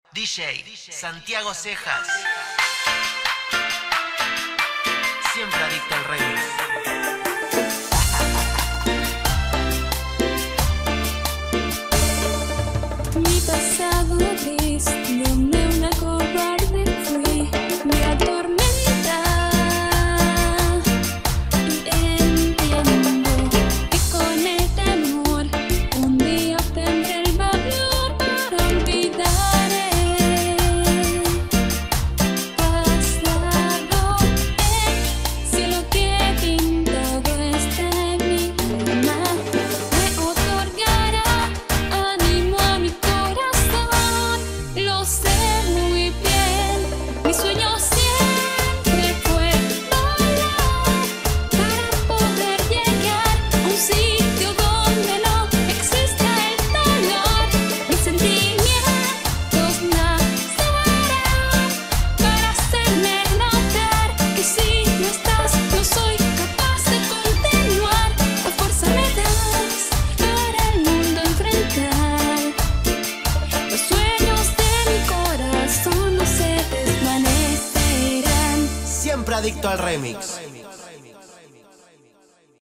DJ Santiago Cejas. Siempre adicto al remix. Mi pasado gris, donde una cobarde fui, me atormenta. Y entiendo que con el temor un día tendré el valor para olvidar el pasado. El cielo que he pintado está en mi alma me otorgará ánimo a mi corazón. Lo sé muy bien, mi sueño siempre fue volar para poder llegar a un sitio donde no exista el dolor. Mis sentimientos nacerán para hacerme notar que si no estás, no soy capaz de continuar. La fuerza me das para el mundo enfrentar. Los sueños de mi corazón no se desvanecerán. Siempre adicto al remix.